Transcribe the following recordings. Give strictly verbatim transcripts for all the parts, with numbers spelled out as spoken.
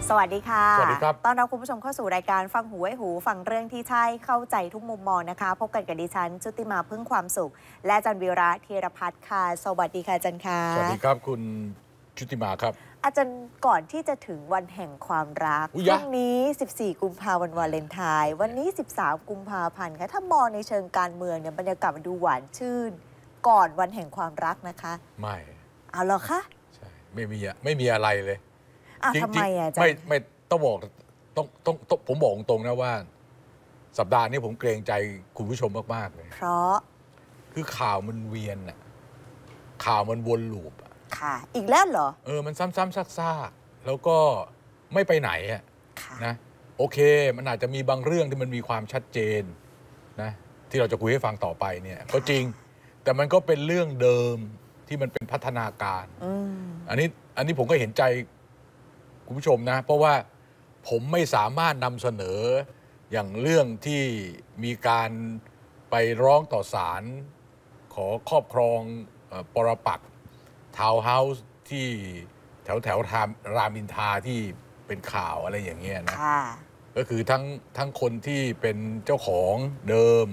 สวัสดีค่ะสวัสดีครับต้อนรับคุณผู้ชมเข้าสู่รายการฟังหูไว้หูฟังเรื่องที่ใช่เข้าใจทุกมุมมองนะคะพบกันกับดิฉันชุติมาพึ่งความสุขและอาจารย์วีระธีรพัฒน์ค่ะสวัสดีค่ะอาจารย์ค่ะสวัสดีครับคุณชุติมาครับอาจารย์ก่อนที่จะถึงวันแห่งความรักพรุ่งนี้สิบสี่กุมภาพันธ์วันวาเลนไทน์วันนี้สิบสามกุมภาพันธ์ค่ะถ้ามองในเชิงการเมืองเนี่ยบรรยากาศมันดูหวานชื่นก่อนวันแห่งความรักนะคะไม่เอาเหรอคะใช่ไม่มีไม่มีอะไรเลยอ่ะทำไมอ่ะอาจารย์ไม่ไม่ต้องบอกต้องต้องต้องผมบอกตรงๆนะว่าสัปดาห์นี้ผมเกรงใจคุณผู้ชมมากๆเลยเพราะคือข่าวมันเวียนน่ะข่าวมันวนลูปค่ะอีกแล้วเหรอเออมันซ้ำๆซากๆแล้วก็ไม่ไปไหนอ่ะนะโอเคมันอาจจะมีบางเรื่องที่มันมีความชัดเจนนะที่เราจะคุยให้ฟังต่อไปเนี่ยก็จริงแต่มันก็เป็นเรื่องเดิมที่มันเป็นพัฒนาการอันนี้อันนี้ผมก็เห็นใจคุณผู้ชมนะเพราะว่าผมไม่สามารถนำเสนออย่างเรื่องที่มีการไปร้องต่อศาลขอครอบครองปรปักษ์ทาวน์เฮาส์ที่แถวแถวรามอินทราที่เป็นข่าวอะไรอย่างเงี้ยนะก็คือทั้งทั้งคนที่เป็นเจ้าของเดิม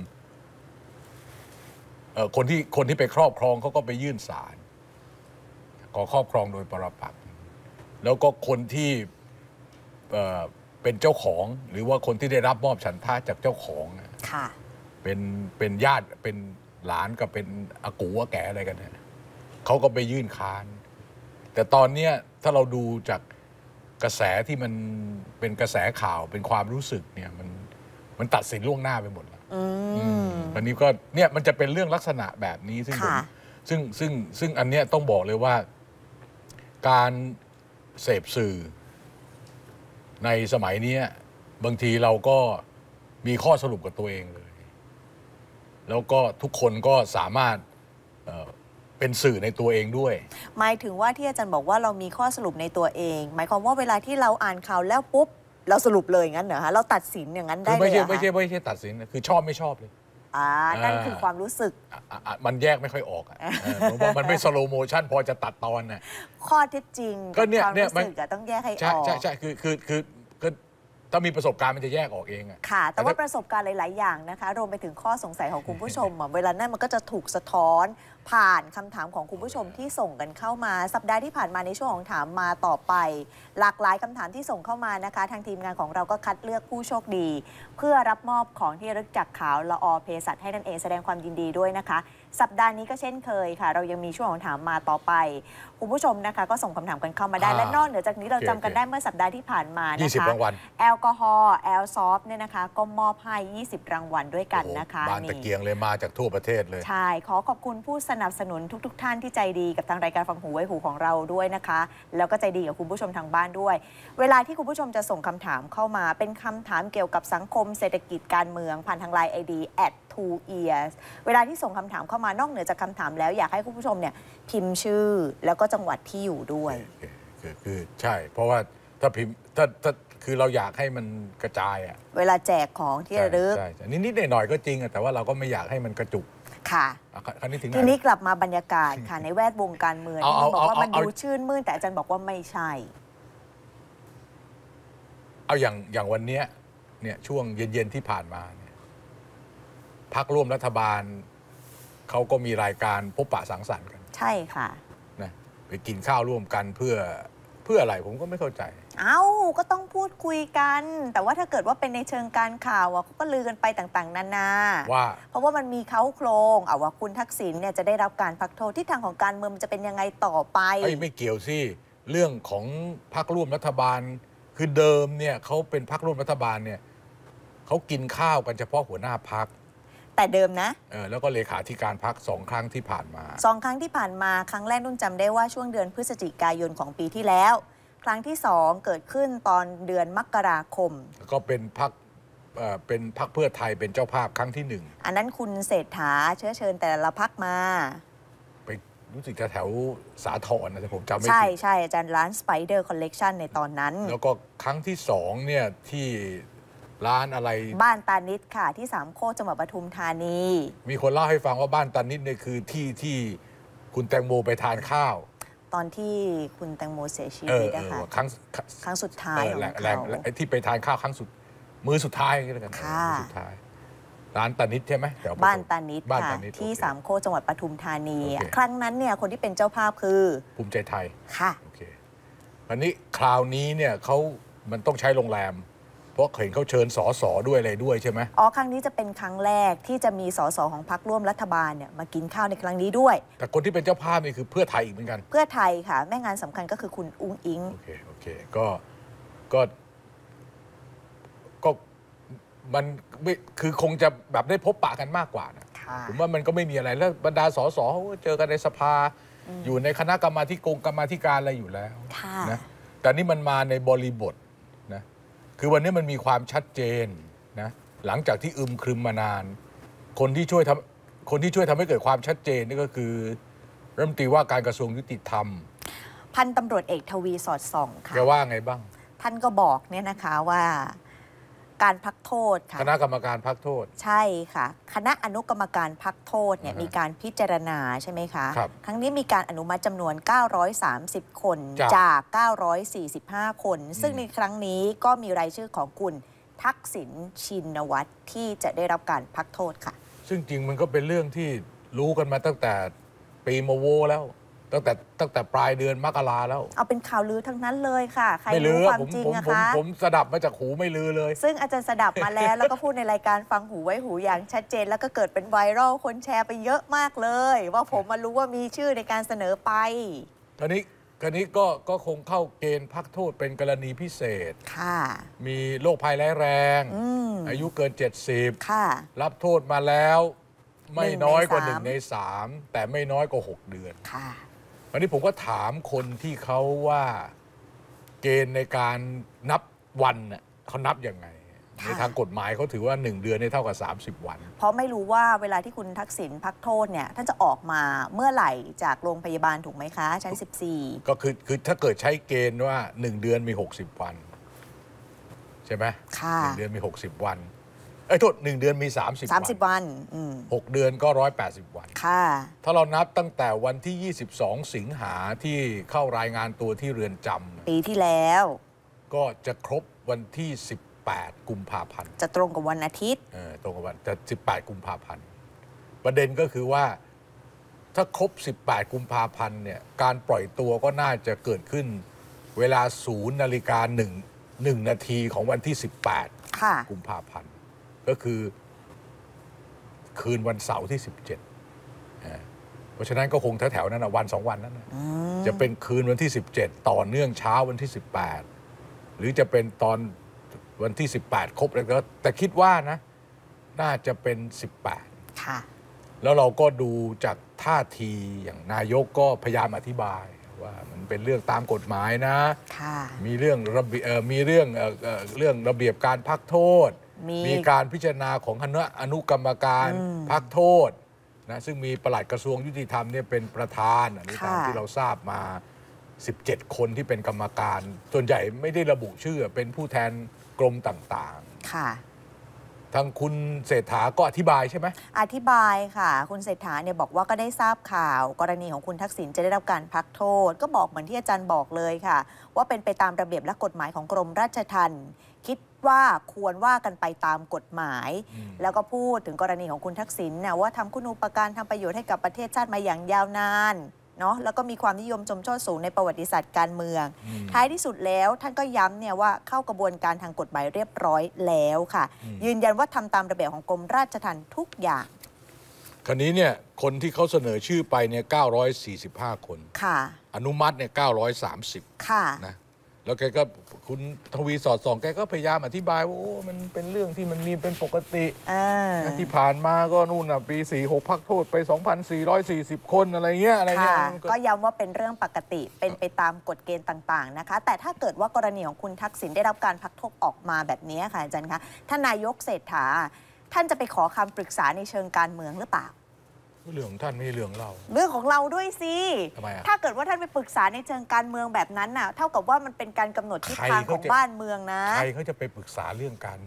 เอ่อคนที่คนที่ไปครอบครองเขาก็ไปยื่นศาลขอครอบครองโดยปรปักษ์แล้วก็คนที่เอ่อเป็นเจ้าของหรือว่าคนที่ได้รับมอบฉันทะจากเจ้าของค่ะเป็นเป็นญาติเป็นหลานกับเป็นอากูอาแก่อะไรกันเนี่ยเขาก็ไปยื่นค้านแต่ตอนนี้ถ้าเราดูจากกระแสที่มันเป็นกระแสข่าวเป็นความรู้สึกเนี่ยมันมันตัดสินล่วงหน้าไปหมดแล้ววันนี้ก็เนี่ยมันจะเป็นเรื่องลักษณะแบบนี้ซึ่งซึ่งซึ่งซึ่งอันเนี้ยต้องบอกเลยว่าการเสพสื่อในสมัยนี้บางทีเราก็มีข้อสรุปกับตัวเองเลยแล้วก็ทุกคนก็สามารถเอ่อเป็นสื่อในตัวเองด้วยหมายถึงว่าที่อาจารย์บอกว่าเรามีข้อสรุปในตัวเองหมายความว่าเวลาที่เราอ่านข่าวแล้วปุ๊บเราสรุปเลยงั้นเหรอคะเราตัดสินอย่างนั้นได้เลยไม่ใช่ไม่ใช่ไม่ใช่ตัดสินคือชอบไม่ชอบเลยอ่านั่นคือความรู้สึกมันแยกไม่ค่อยออกอ่ะผมว่ามันไม่สโลโมชั่นพอจะตัดตอนน่ะข้อเท็จจริงก็เนี่ยความรู้สึกต้องแยกให้ออกใช่ใช่คือคือคือถ้ามีประสบการณ์มันจะแยกออกเองอะค่ะแต่ว่าประสบการณ์หลายๆอย่างนะคะรวมไปถึงข้อสงสัยของคุณผู้ชมเวลานั้นมันก็จะถูกสะท้อนผ่านคำถามของคุณผู้ชมที่ส่งกันเข้ามาสัปดาห์ที่ผ่านมาในช่วงของถามมาต่อไปหลากหลายคำถามที่ส่งเข้ามานะคะทางทีมงานของเราก็คัดเลือกผู้โชคดีเพื่อรับมอบของที่ระลึกจากขาวละอเภสัชให้นั่นเองแสดงความยินดีด้วยนะคะสัปดาห์นี้ก็เช่นเคยค่ะเรายังมีช่วงของถามมาต่อไปคุณผู้ชมนะคะก็ส่งคำถามกันเข้ามาได้และนอกเหนือจากนี้เราจำกันได้เมื่อสัปดาห์ที่ผ่านมานะคะยี่สิบรางวัลแอลกอฮอล์แอลซอฟเนี่ยนะคะก็มอบให้ยี่สิบรางวัลด้วยกันนะคะบานตะเกียงเลยมาจากทั่วประเทศเลยใช่ขอขอบคุณผู้สนับสนุนทุกๆ ท่านที่ใจดีกับทางรายการฟังหูไว้หูของเราด้วยนะคะแล้วก็ใจดีกับคุณผู้ชมทางบ้านด้วยเวลาที่คุณผู้ชมจะส่งคำถามเข้ามาเป็นคำถามเกี่ยวกับสังคมเศรษฐกิจการเมืองผ่านทางไลน์ ไอ ดี แอท ทู เอียร์ส เวลาที่ส่งคำถามเข้ามานอกเหนือจากคำถามแล้วอยากให้คุณผู้ชมเนี่ยพิมพ์ชื่อแล้วก็จังหวัดที่อยู่ด้วยคือคือใช่เพราะว่าถ้าพิมพ์ถ้าถ้าคือเราอยากให้มันกระจายอ่ะเวลาแจกของที่ระลึกใช่นิดๆหน่อยๆก็จริงแต่ว่าเราก็ไม่อยากให้มันกระจุกค่ะทีนี้กลับมาบรรยากาศค่ะในแวดวงการเมืองที่บอกว่ามันดูชื่นมื่นแต่อาจารย์บอกว่าไม่ใช่เอาอย่างอย่างวันนี้เนี่ยช่วงเย็นๆที่ผ่านมาเนี่ยพรรคร่วมรัฐบาลเขาก็มีรายการพบปะสังสรรค์กันใช่ค่ะนะไปกินข้าวร่วมกันเพื่อเพื่ออะไรผมก็ไม่เข้าใจเอ้าก็ต้องพูดคุยกันแต่ว่าถ้าเกิดว่าเป็นในเชิงการข่าวอ่ะเขาก็ลือกันไปต่างๆนานาว่าเพราะว่ามันมีเค้าโครงเอาว่าคุณทักษิณเนี่ยจะได้รับการพักโทษที่ทางของการเมืองมันจะเป็นยังไงต่อไปเอ้ยไม่เกี่ยวสิเรื่องของพรรคร่วมรัฐบาลคือเดิมเนี่ยเขาเป็นพรรคร่วมรัฐบาลเนี่ยเขากินข้าวกันเฉพาะหัวหน้าพรรคแต่เดิมนะเออแล้วก็เลขาธิการพรรคสองครั้งที่ผ่านมาสองครั้งที่ผ่านมาครั้งแรกนุ่นจำได้ว่าช่วงเดือนพฤศจิกายนของปีที่แล้วครั้งที่สองเกิดขึ้นตอนเดือนมกราคมก็เป็นพรรคเป็นพรรคเพื่อไทยเป็นเจ้าภาพครั้งที่หนึ่งอันนั้นคุณเศรษฐาเชื้อเชิญแต่ละพรรคมาไปรู้สึกจะแถวสาทรนะแต่ผมจำไม่ผิดใช่ใช่อาจารย์ร้านสไปเดอร์คอลเลกชันในตอนนั้นแล้วก็ครั้งที่สองเนี่ยที่ร้านอะไรบ้านตานิดค่ะที่สามโคกจังหวัดปทุมธานีมีคนเล่าให้ฟังว่าบ้านตานิดเนี่ยคือที่ที่คุณแตงโมไปทานข้าวตอนที่คุณแตงโมเสียชีเอวิอตเอนะคะอครั้งครั้งสุดท้ายเออของแหละเขาแหละแหละไอ้ที่ไปทานข้าวครั้งสุดมือสุดท้ายก็แล้วกันค่ะมือสุดท้ายร้านตานิดใช่ไหมแถวปทุมบ้านตานิดบ้านค่ะตานิดที่โอเคสามโคกจังหวัดปทุมธานีโอเคครั้งนั้นเนี่ยคนที่เป็นเจ้าภาพคือภูมิใจไทยค่ะโอเควันนี้คราวนี้เนี่ยเขามันต้องใช้โรงแรม เพราะเห็นเขาเชิญสอสอด้วยอะไรด้วยใช่ไหมอ๋อครั้งนี้จะเป็นครั้งแรกที่จะมีสสของพรรคร่วมรัฐบาลเนี่ยมากินข้าวในครั้งนี้ด้วยแต่คนที่เป็นเจ้าภาพนี่คือเพื่อไทยอีกเหมือนกันเพื่อไทยค่ะ แม่งานสำคัญก็คือคุณอุ้งอิงโอเคโอเคก็ก็ก็มันไม่คือคงจะแบบได้พบปะกันมากกว่านะค่ะผมว่ามันก็ไม่มีอะไรแล้วบรรดาสสเขาก็เจอกันในสภา อยู่ในคณะกรรมาธิกงกรรมาธิการอะไรอยู่แล้วค่ะนะแต่นี่มันมาในบริบทนะคือวันนี้มันมีความชัดเจนนะหลังจากที่อึมครึมมานาน คนที่ช่วยทำคนที่ช่วยทำให้เกิดความชัดเจนนี่ก็คือรัฐมนตรีว่าการกระทรวงยุติธรรมพันตำรวจเอกทวีสอดส่องค่ะแกว่าไงบ้างท่านก็บอกเนี่ยนะคะว่าการพักโทษค่ะคณะกรรมการพักโทษใช่ค่ะ คณะอนุกรรมการพักโทษเนี่ยอ่าฮะมีการพิจารณาใช่ไหมคะครับครั้งนี้มีการอนุมัติจำนวน เก้าร้อยสามสิบ คนจ้ะจาก เก้าร้อยสี่สิบห้า คน ซึ่งอืมในครั้งนี้ก็มีรายชื่อของคุณทักษิณชินวัตรที่จะได้รับการพักโทษค่ะซึ่งจริงมันก็เป็นเรื่องที่รู้กันมาตั้งแต่ปีมะโวแล้ว ตั้งแต่ตั้งแต่ปลายเดือนมกราแล้วเอาเป็นข่าวลือทั้งนั้นเลยค่ะ ใครไม่ลืรู้อความผมจริงผมอะผมคะผมสดับมาจากหูไม่ลือเลยซึ่งอาจารย์สดับมาแล้ว แล้วก็พูดในรายการฟังหูไว้หูอย่างชัดเจน แล้วก็เกิดเป็นไวรัลคนแชร์ไปเยอะมากเลย ว่าผมมารู้ว่ามีชื่อในการเสนอไปคราวนี้คราวนี้ก็ก็คงเข้าเกณฑ์พักโทษเป็นกรณีพิเศษค่ะมีโรคภัยร้ายแรงอืมอายุเกิน เจ็ดสิบค่ะรับโทษมาแล้ว ไม่น้อยกว่าหหนึ่นึ่งงในในสามสามแต่ไม่น้อยกว่าหกเดือนค่ะวันนี้ผมก็ถามคนที่เขาว่าเกณฑ์ในการนับวันน่ะเขานับยังไงค่ะในทางกฎหมายเขาถือว่าหนึ่งเดือนเนี่ยเท่ากับสามสิบวันเพราะไม่รู้ว่าเวลาที่คุณทักษิณพักโทษเนี่ย ท่านจะออกมาเมื่อไหร่จากโรงพยาบาลถูกไหมคะชั้นสิบสี่ก็คือคือถ้าเกิดใช้เกณฑ์ว่าหนึ่งเดือนมีหกสิบวัน ใช่ไหมค่ะหนึ่งเดือนมีหกสิบวันเอ้ยโทษหนึ่งเดือนมีสามสิบสามสิบวันวัน อืมหกเดือนก็ร้อยแปดสิบวันค่ะถ้าเรานับตั้งแต่วันที่ยี่สิบสองสิงหาที่เข้ารายงานตัวที่เรือนจำปีที่แล้วก็จะครบวันที่สิบแปดกุมภาพันธ์จะตรงกับวันอาทิตย์เออตรงกับวันจะสิบแปดกุมภาพันธ์ประเด็นก็คือว่าถ้าครบสิบแปดกุมภาพันธ์เนี่ยการปล่อยตัวก็น่าจะเกิดขึ้นเวลาศูนย์นาฬิกาหนึ่งหนึ่งนาทีของวันที่สิบแปดค่ะกุมภาพันธ์ก็คือคืนวันเสาร์ที่สิบเจ็ดเพราะฉะนั้นก็คงแถวๆนั้นนะวันสองวันนั้นนะอืมจะเป็นคืนวันที่สิบเจ็ดต่อเนื่องเช้าวันที่สิบแปดหรือจะเป็นตอนวันที่สิบแปดครบแล้วก็แต่คิดว่านะ น่าจะเป็นสิบแปดค่ะแล้วเราก็ดูจากท่าทีอย่างนายกก็พยายามอธิบายว่ามันเป็นเรื่องตามกฎหมายนะค่ะมีเรื่องระเบียบเอ่อมีเรื่องเอ่อเอ่อเรื่องระเบียบการพักโทษมีมีการพิจารณาของคณะอนุกรรมการอืมพักโทษนะซึ่งมีปลัดกระทรวงยุติธรรมเนี่ยเป็นประธานอันนี้ตามค่ะที่เราทราบมา สิบเจ็ด คนที่เป็นกรรมการ ส่วนใหญ่ไม่ได้ระบุชื่อเป็นผู้แทนกรมต่างค่ะๆ ทางคุณเศรษฐาก็อธิบายใช่ไหมอธิบายค่ะ คุณเศรษฐาเนี่ยบอกว่าก็ได้ทราบข่าว กรณีของคุณทักษิณจะได้รับการพักโทษ ก็บอกเหมือนที่อาจารย์บอกเลยค่ะ ว่าเป็นไปตามระเบียบและกฎหมายของกรมราชทัณฑ์คิดว่าควรว่ากันไปตามกฎหมายอืมแล้วก็พูดถึงกรณีของคุณทักษิณนะว่าทำคุณูปการทำประโยชน์ให้กับประเทศชาติมาอย่างยาวนานเนาะแล้วก็มีความนิยมชมชอบสูงในประวัติศาสตร์การเมืองอืมท้ายที่สุดแล้วท่านก็ย้ำเนี่ยว่าเข้ากระบวนการทางกฎหมายเรียบร้อยแล้วค่ะอืมยืนยันว่าทำตามระเบียบของกรมราชทัณฑ์ทุกอย่างคราวนี้เนี่ยคนที่เขาเสนอชื่อไปเนี่ยเก้าร้อยสี่สิบห้าคนค่ะอนุมัติเนี่ยเก้าร้อยสามสิบค่ะนะแล้วแกก็คุณทวีสอดส่องแกก็พยายามอธิบายว่าโอ้มันเป็นเรื่องที่มันมีเป็นปกติเออที่ผ่านมาก็นู่นน่ะปีสี่หกพักโทษไป สองพันสี่ร้อยสี่สิบ คนอะไรเงี้ยอะไรเงี้ยค่ะมันก็ก็ย้ำว่าเป็นเรื่องปกติ เป็นไปตามกฎเกณฑ์ต่าง ๆ นะคะ แต่ถ้าเกิดว่ากรณีของคุณทักษิณได้รับการพักโทษออกมาแบบนี้ค่ะอาจารย์คะ ท่านนายกเศรษฐา ท่านจะไปขอคำปรึกษาในเชิงการเมืองหรือเปล่าเรื่องของท่านไม่ใช่เรื่องเราเรื่องของเราด้วยสิทำไมอะถ้าเกิดว่าท่านไปปรึกษาในเชิงการเมืองแบบนั้นน่ะ เท่ากับว่ามันเป็นการกำหนดทิศทางของบ้านเมืองนะใครเขาจะไปปรึกษาเรื่องการเมือง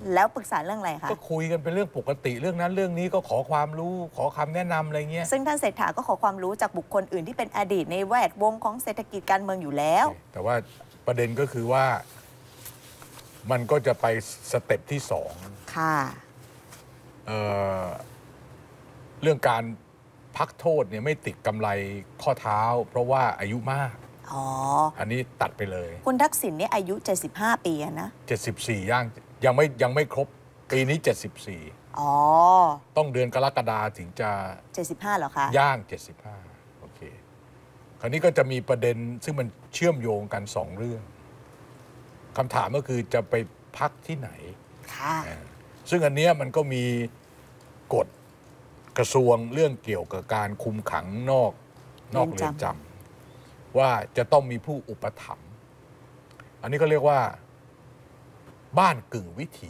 แล้วปรึกษาเรื่องอะไรคะก็คุยกันเป็นเรื่องปกติเรื่องนั้นเรื่องนี้ก็ขอความรู้ขอคำแนะนำอะไรเงี้ยซึ่งท่านเศรษฐาก็ขอความรู้จากบุคคลอื่นที่เป็นอดีตในแวดวงของเศรษฐกิจการเมืองอยู่แล้วแต่ว่าประเด็นก็คือว่ามันก็จะไปสเต็ปที่สองค่ะเอ่อเรื่องการพักโทษเนี่ยไม่ติดกำไรข้อเท้าเพราะว่าอายุมากอ๋ออันนี้ตัดไปเลยคุณทักษิณเนี่ยอายุเจ็ดสิบห้าปีนะเจ็ดสิบสี่ย่างยังไม่ยังไม่ครบปีนี้เจ็ดสิบสี่อ๋อต้องเดือนกรกฎาถึงจะเจ็ดสิบห้าเหรอคะย่างเจ็ดสิบห้าโอเคคราวนี้ก็จะมีประเด็นซึ่งมันเชื่อมโยงกันสองเรื่องคำถามก็คือจะไปพักที่ไหนค่ะซึ่งอันเนี้ยมันก็มีกฎกระทรวงเรื่องเกี่ยวกับการคุมขังนอกนอกเรือนจำว่าจะต้องมีผู้อุปถัมภ์อันนี้ก็เรียกว่าบ้านกึ่งวิถี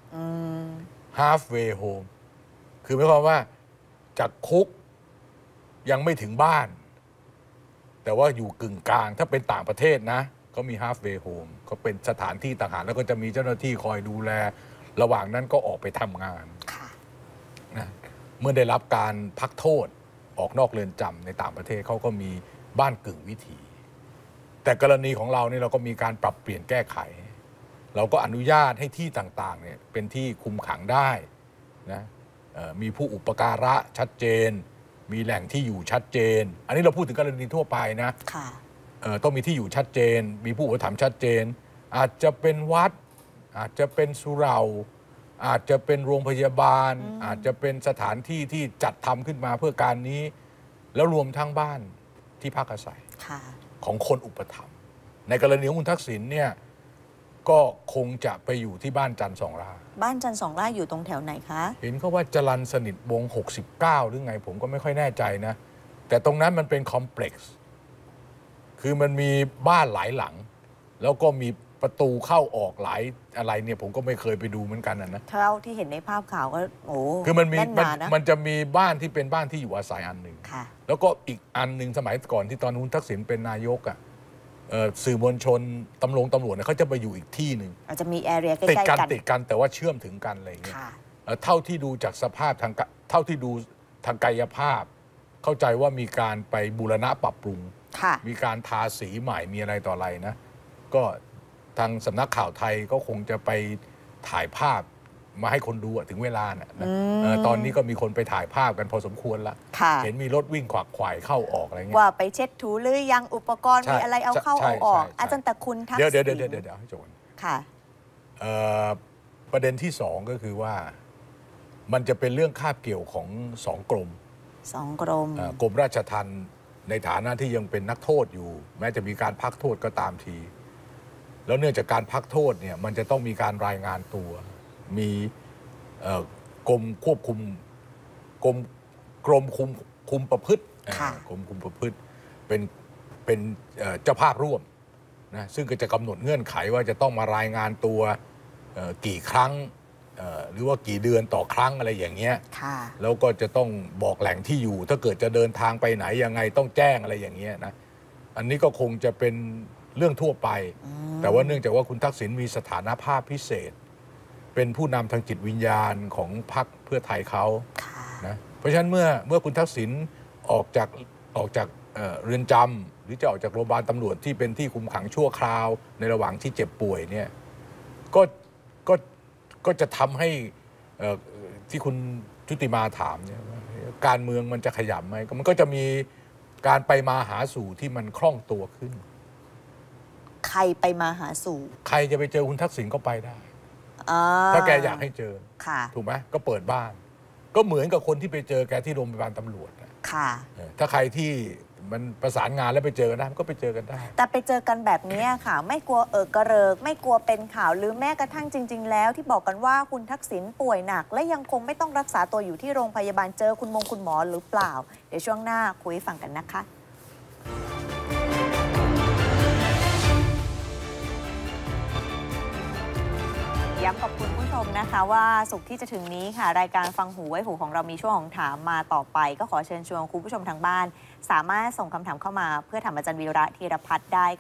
halfway home คือหมายความว่าจากคุกยังไม่ถึงบ้านแต่ว่าอยู่กึ่งกลางถ้าเป็นต่างประเทศนะก็มี halfway home เขาเป็นสถานที่ต่างหากแล้วก็จะมีเจ้าหน้าที่คอยดูแลระหว่างนั้นก็ออกไปทำงานนะเมื่อได้รับการพักโทษออกนอกเรือนจำในต่างประเทศเขาก็มีบ้านกึ่งวิถีแต่กรณีของเราเนี่ยเราก็มีการปรับเปลี่ยนแก้ไขเราก็อนุญาตให้ที่ต่างๆเนี่ยเป็นที่คุมขังได้นะมีผู้อุปการะชัดเจนมีแหล่งที่อยู่ชัดเจนอันนี้เราพูดถึงกรณีทั่วไปนะต้องมีที่อยู่ชัดเจนมีผู้อุปถัมภ์ชัดเจนอาจจะเป็นวัดอาจจะเป็นสุเหร่าอาจจะเป็นโรงพยาบาล อ, อาจจะเป็นสถานที่ที่จัดทำขึ้นมาเพื่อการนี้แล้วรวมทั้งบ้านที่พักอาศัยของคนอุปถัมภ์ในกรณีของคุณทักษิณเนี่ยก็คงจะไปอยู่ที่บ้านจันทร์สองล่าบ้านจันทร์สองล่าอยู่ตรงแถวไหนคะเห็นเขาว่าจรัญสนิทวงศ์หกสิบเก้าหรือไงผมก็ไม่ค่อยแน่ใจนะแต่ตรงนั้นมันเป็นคอมเพล็กซ์คือมันมีบ้านหลายหลังแล้วก็มีประตูเข้าออกหลายอะไรเนี่ยผมก็ไม่เคยไปดูเหมือนกันนะเท่าที่เห็นในภาพข่าวก็โอ้คือมันมีมันมันจะมีบ้านที่เป็นบ้านที่อยู่อาศัยอันหนึ่งแล้วก็อีกอันหนึ่งสมัยก่อนที่ตอนคุณทักษิณเป็นนายกอ่ะสื่อมวลชนตำรวจตำรวจเนี่ยเขาจะไปอยู่อีกที่หนึ่งอาจจะมีแอเรียใกล้ๆกันติดกันแต่ว่าเชื่อมถึงกันอะไรอย่างเงี้ยเท่าที่ดูจากสภาพทางเท่าที่ดูทางกายภาพเข้าใจว่ามีการไปบูรณะปรับปรุงมีการทาสีใหม่มีอะไรต่ออะไรนะก็ทางสำนักข่าวไทยก็คงจะไปถ่ายภาพมาให้คนดูถึงเวลาเนี่ยนะตอนนี้ก็มีคนไปถ่ายภาพกันพอสมควรละเห็นมีรถวิ่งขวักไขว่เข้าออกอะไรเงี้ยว่าไปเช็ดถูหรือยังอุปกรณ์มีอะไรเอาเข้าเอาออกอาจารย์แต่คุณทักษิณเดี๋ยวเดี๋ยวเดี๋ยวเดี๋ยวให้จบค่ะประเด็นที่สองก็คือว่ามันจะเป็นเรื่องคาบเกี่ยวของสองกรมสองกรมกรมราชทัณฑ์ในฐานะที่ยังเป็นนักโทษอยู่แม้จะมีการพักโทษก็ตามทีแล้วเนื่องจากการพักโทษเนี่ยมันจะต้องมีการรายงานตัวมีกรมควบคุมกรมกรมคุมคุมประพฤติกรมคุมประพฤติเป็นเป็นเจ้าภาพร่วมนะซึ่งก็จะกำหนดเงื่อนไขว่าจะต้องมารายงานตัวกี่ครั้งหรือว่ากี่เดือนต่อครั้งอะไรอย่างเงี้ยแล้วก็จะต้องบอกแหล่งที่อยู่ถ้าเกิดจะเดินทางไปไหนยังไงต้องแจ้งอะไรอย่างเงี้ยนะอันนี้ก็คงจะเป็นเรื่องทั่วไปแต่ว่าเนื่องจากว่าคุณทักษิณมีสถานภาพพิเศษเป็นผู้นำทางจิตวิญญาณของพรรคเพื่อไทยเขานะเพราะฉะนั้นเมื่อเมื่อคุณทักษิณออกจากออกจากเอ่อเรือนจำหรือจะออกจากโรงพยาบาลตำรวจที่เป็นที่คุมขังชั่วคราวในระหว่างที่เจ็บป่วยเนี่ยก็ก็ก็จะทำให้ที่คุณชุติมาถามเนี่ยการเมืองมันจะขยับไหมมันก็จะมีการไปมาหาสู่ที่มันคล่องตัวขึ้นใครไปมาหาสู่ใครจะไปเจอคุณทักษิณก็ไปได้ถ้าแกอยากให้เจอถูกไหมก็เปิดบ้านก็เหมือนกับคนที่ไปเจอแกที่โรงพยาบาลตำรวจค่ะถ้าใครที่มันประสานงานแล้วไปเจอกันได้ก็ไปเจอกันได้แต่ไปเจอกันแบบนี้ค่ะไม่กลัวเออกระเริกไม่กลัวเป็นข่าวหรือแม้กระทั่งจริงๆแล้วที่บอกกันว่าคุณทักษิณป่วยหนักและยังคงไม่ต้องรักษาตัวอยู่ที่โรงพยาบาลเจอคุณมงคุณหมอหรือเปล่าเดี๋ยวช่วงหน้าคุยฟังกันนะคะย้ำกับคุณผู้ชมนะคะว่าศุกร์ที่จะถึงนี้ค่ะรายการฟังหูไว้หูของเรามีช่วงของถามมาต่อไปก็ขอเชิญชวนคุณผู้ชมทางบ้านสามารถส่งคำถามเข้ามาเพื่อถามอาจารย์วีระธีรพัฒน์ได้ค่ะ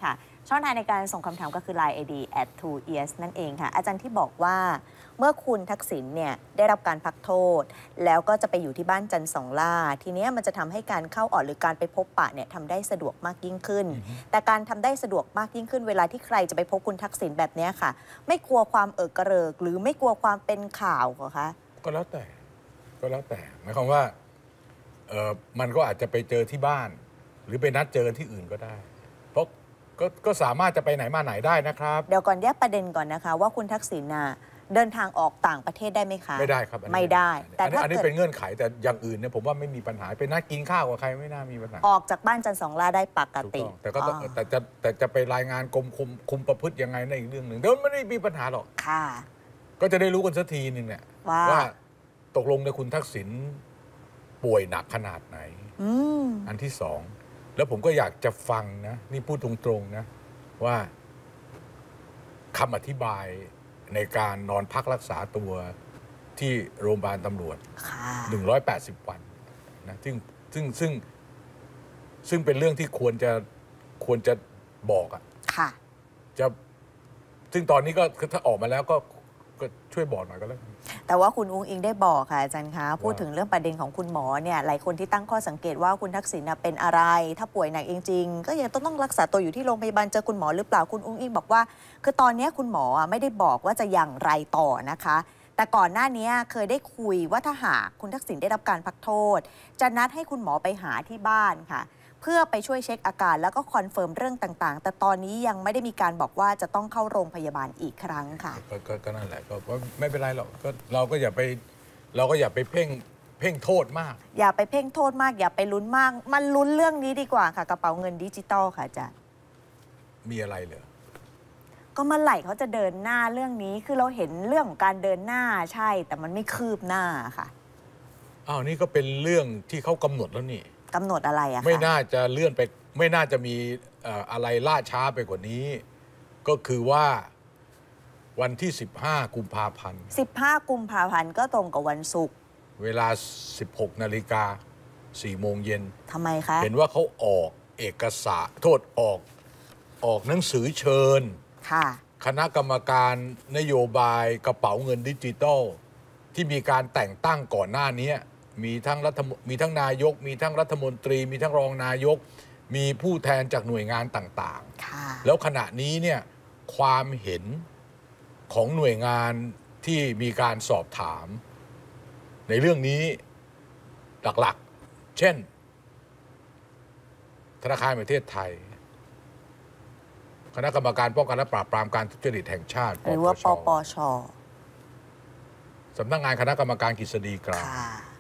ช่องทางในการส่งคำถามก็คือ ไลน์ ไอ ดี แอท ทู เอียร์ส นั่นเองค่ะอาจารย์ที่บอกว่าเมื่อคุณทักษิณเนี่ยได้รับการพักโทษแล้วก็จะไปอยู่ที่บ้านจันทร์สองล่าทีนี้มันจะทำให้การเข้าออกหรือการไปพบปะเนี่ยทำได้สะดวกมากยิ่งขึ้น แต่การทำได้สะดวกมากยิ่งขึ้นเวลาที่ใครจะไปพบคุณทักษิณแบบนี้ค่ะไม่กลัวความเอิกกระเริกหรือไม่กลัวความเป็นข่าวเหรอคะก็แล้วแต่ก็แล้วแต่หมายความว่าเออมันก็อาจจะไปเจอที่บ้าน หรือไปนัดเจอที่อื่นก็ได้ เพราะก็ก็สามารถจะไปไหนมาไหนได้นะครับเดี๋ยวก่อนแยกประเด็นก่อนนะคะว่าคุณทักษิณน่ะเดินทางออกต่างประเทศได้ไหมคะไม่ได้ครับไม่ได้แต่ถ้าอันนี้เป็นเงื่อนไขแต่อย่างอื่นเนี่ยผมว่าไม่มีปัญหาไปนัดกินข้าวกับใครไม่น่ามีปัญหาออกจากบ้านจันทร์สองล่าได้ปกติแต่ก็แต่จะแต่จะไปรายงานกรมคุมคุมประพฤติยังไงในอีกเรื่องหนึ่งเดี๋ยวไม่ได้มีปัญหาหรอกค่ะก็จะได้รู้กันสักทีหนึ่งเนี่ยว่าตกลงในคุณทักษิณป่วยหนักขนาดไหนอันที่สองแล้วผมก็อยากจะฟังนะนี่พูดตรงๆนะว่าคำอธิบายในการนอนพักรักษาตัวที่โรงพยาบาลตำรวจหนึ่งร้อยแปดสิบวันนะซึ่งซึ่งซึ่งซึ่งเป็นเรื่องที่ควรจะควรจะบอกอ่ะจะซึ่งตอนนี้ก็ถ้าออกมาแล้วก็ก็ช่วยบอกหน่อยก็แล้วแต่ว่าคุณอุ้งอิงได้บอกค่ะอาจารย์คะพูดถึงเรื่องประเด็นของคุณหมอเนี่ยหลายคนที่ตั้งข้อสังเกตว่าคุณทักษิณเป็นอะไรถ้าป่วยหนักจริงๆก็ยังต้องต้องรักษาตัวอยู่ที่โรงพยาบาลเจอคุณหมอหรือเปล่าคุณอุ้งอิงบอกว่าคือตอนนี้คุณหมอไม่ได้บอกว่าจะอย่างไรต่อนะคะแต่ก่อนหน้านี้เคยได้คุยว่าถ้าหากคุณทักษิณได้รับการพักโทษจะนัดให้คุณหมอไปหาที่บ้านค่ะเพื่อไปช่วยเช็คอาการแล้วก็คอนเฟิร์มเรื่องต่างๆแต่ตอนนี้ยังไม่ได้มีการบอกว่าจะต้องเข้าโรงพยาบาลอีกครั้งค่ะก็นั่นแหละก็ไม่เป็นไรหรอกก็เราก็อย่าไปเราก็อย่าไปเพ่งเพ่งโทษมากอย่าไปเพ่งโทษมากอย่าไปลุ้นมากมันลุ้นเรื่องนี้ดีกว่าค่ะกระเป๋าเงินดิจิตอลค่ะอาจารย์มีอะไรเหรอก็เมื่อไหร่เขาจะเดินหน้าเรื่องนี้คือเราเห็นเรื่องของการเดินหน้าใช่แต่มันไม่คืบหน้าค่ะอ้าวนี่ก็เป็นเรื่องที่เขากำหนดแล้วนี่กำหนดอะไรอะคะไม่น่าจะเลื่อนไปไม่น่าจะมีอะไรล่าช้าไปกว่านี้ก็คือว่าวันที่สิบห้ากุมภาพันธ์สิบห้ากุมภาพันธ์ก็ตรงกับวันศุกร์เวลาสิบหกนาฬิกาสี่โมงเย็นทำไมคะเห็นว่าเขาออกเอกสารโทษออกออกหนังสือเชิญค่ะคณะกรรมการนโยบายกระเป๋าเงินดิจิตอลที่มีการแต่งตั้งก่อนหน้านี้มีทั้งรัฐมีทั้งนายกมีทั้งรัฐมนตรีมีทั้งรองนายกมีผู้แทนจากหน่วยงานต่างๆแล้วขณะนี้เนี่ยความเห็นของหน่วยงานที่มีการสอบถามในเรื่องนี้หลักๆเช่นธนาคารแห่งประเทศไทยคณะกรรมการป้องกันและปราบปรามการทุจริตแห่งชาติหรือว่าปปช. สำนักงานคณะกรรมการกฤษฎีกลาง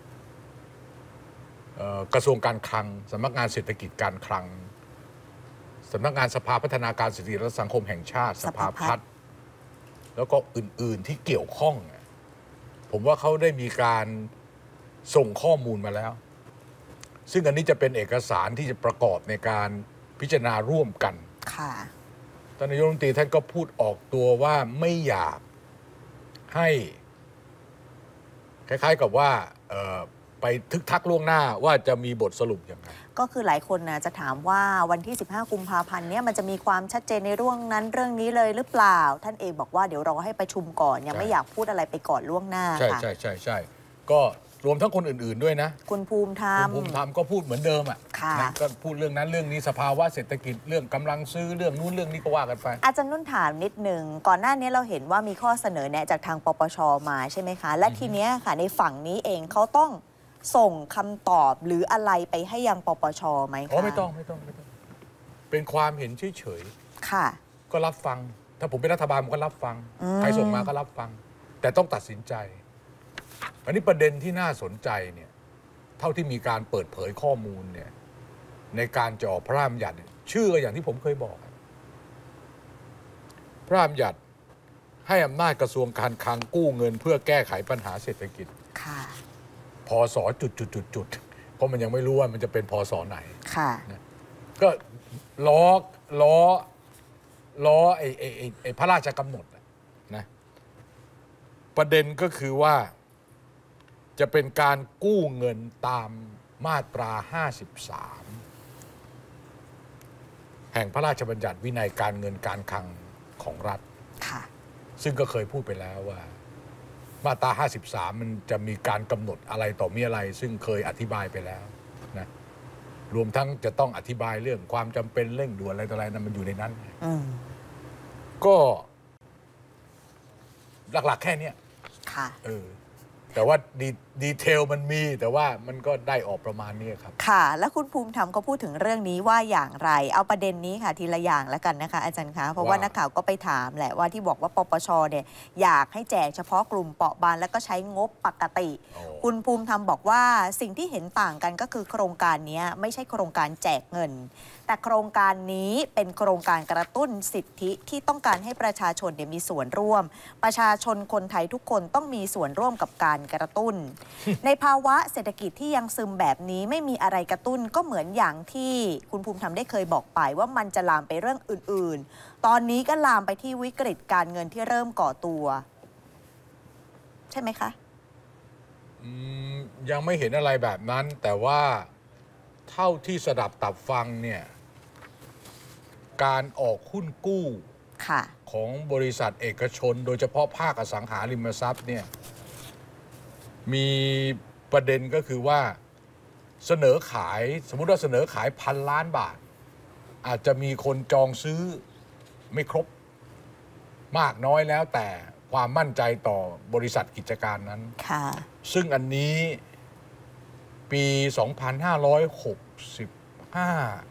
กระทรวงการคลังสำนักงานเศรษฐกิจการคลังสำนักงานสภาพัฒนาการเศรษฐกิจและสังคมแห่งชาติสภาพัฒน์แล้วก็อื่นๆที่เกี่ยวข้องผมว่าเขาได้มีการส่งข้อมูลมาแล้วซึ่งอันนี้จะเป็นเอกสารที่จะประกอบในการพิจารณาร่วมกันท่านนายกรัฐมนตรีท่านก็พูดออกตัวว่าไม่อยากให้คล้ายๆกับว่าไปทึกทักล่วงหน้าว่าจะมีบทสรุปอย่างไรก็คือหลายคนนะจะถามว่าวันที่สิบห้ากุมภาพันธ์นี้มันจะมีความชัดเจนในเรื่องนั้นเรื่องนี้เลยหรือเปล่าท่านเองบอกว่าเดี๋ยวรอให้ประชุมก่อนยังไม่อยากพูดอะไรไปก่อนล่วงหน้าใช่ใช่ใช่ใช่ก็รวมทั้งคนอื่นๆด้วยนะคุณภูมิธรรมคุณภูมิธรรมก็พูดเหมือนเดิมอ่ะก็พูดเรื่องนั้นเรื่องนี้สภาวะเศรษฐกิจเรื่องกำลังซื้อเรื่องนู้นเรื่องนี้ก็ว่ากันไปอาจารย์นุ่นถามนิดหนึ่งก่อนหน้านี้เราเห็นว่ามีข้อเสนอแนะจากทางปปช.มาใช่ไหมคะและทีเนี้ยค่ะในฝั่งนี้เองเขาต้องส่งคำตอบหรืออะไรไปให้ยังปปช.ไหมคะอ๋อไม่ต้องไม่ต้องไม่ต้องเป็นความเห็นเฉยๆค่ะก็รับฟังถ้าผมเป็นรัฐบาลผมก็รับฟังใครส่งมาก็รับฟังแต่ต้องตัดสินใจอันนี้ประเด็นที่น่าสนใจเนี่ยเท่าที่มีการเปิดเผยข้อมูลเนี่ยในการจะออกพระราชบัญญัติชื่ออย่างที่ผมเคยบอกพระราชบัญญัติให้อำนาจกระทรวงการคลังกู้เงินเพื่อแก้ไขปัญหาเศรษฐกิจค่ะพศจุดจุดจุดจุดเพราะมันยังไม่รู้ว่ามันจะเป็นพศไหนค่ะก็ล้อล้อล้อไอ้ไอ้ไอ้พระราชกำหนดนะประเด็นก็คือว่าจะเป็นการกู้เงินตามมาตราห้าสิบสามแห่งพระราชบัญญัติวินัยการเงินการคลังของรัฐค่ะซึ่งก็เคยพูดไปแล้วว่ามาตราห้าสิบสามมันจะมีการกำหนดอะไรต่อมีอะไรซึ่งเคยอธิบายไปแล้วนะรวมทั้งจะต้องอธิบายเรื่องความจำเป็นเร่งด่วนอะไรต่ออะไรนั้นมันอยู่ในนั้นก็หลักๆแค่นี้ค่ะเออแต่ว่าดีดีเทลมันมีแต่ว่ามันก็ได้ออกประมาณนี้ครับค่ะแล้วคุณภูมิธรรมก็พูดถึงเรื่องนี้ว่าอย่างไรเอาประเด็นนี้ค่ะทีละอย่างแล้วกันนะคะอาจารย์คะเพราะว่านักข่าวก็ไปถามแหละว่าที่บอกว่าปปชเนี่ยอยากให้แจกเฉพาะกลุ่มเปราะบางแล้วก็ใช้งบปกติคุณภูมิธรรมบอกว่าสิ่งที่เห็นต่างกันก็คือโครงการนี้ไม่ใช่โครงการแจกเงินแต่โครงการนี้เป็นโครงการกระตุ้นสิทธิที่ต้องการให้ประชาชนเนี่ยมีส่วนร่วมประชาชนคนไทยทุกคนต้องมีส่วนร่วมกับการกระตุ้น ในภาวะเศรษฐกิจที่ยังซึมแบบนี้ไม่มีอะไรกระตุ้นก็เหมือนอย่างที่คุณภูมิธรรมได้เคยบอกไปว่ามันจะลามไปเรื่องอื่นๆตอนนี้ก็ลามไปที่วิกฤตการเงินที่เริ่มก่อตัวใช่ไหมคะยังไม่เห็นอะไรแบบนั้นแต่ว่าเท่าที่สดับตับฟังเนี่ยการออกหุ้นกู้ของบริษัทเอกชนโดยเฉพาะภาคอสังหาริมทรัพย์เนี่ยมีประเด็นก็คือว่าเสนอขายสมมุติว่าเสนอขายพันล้านบาทอาจจะมีคนจองซื้อไม่ครบมากน้อยแล้วแต่ความมั่นใจต่อบริษัทกิจการนั้นซึ่งอันนี้ปี สองพันห้าร้อยหกสิบห้า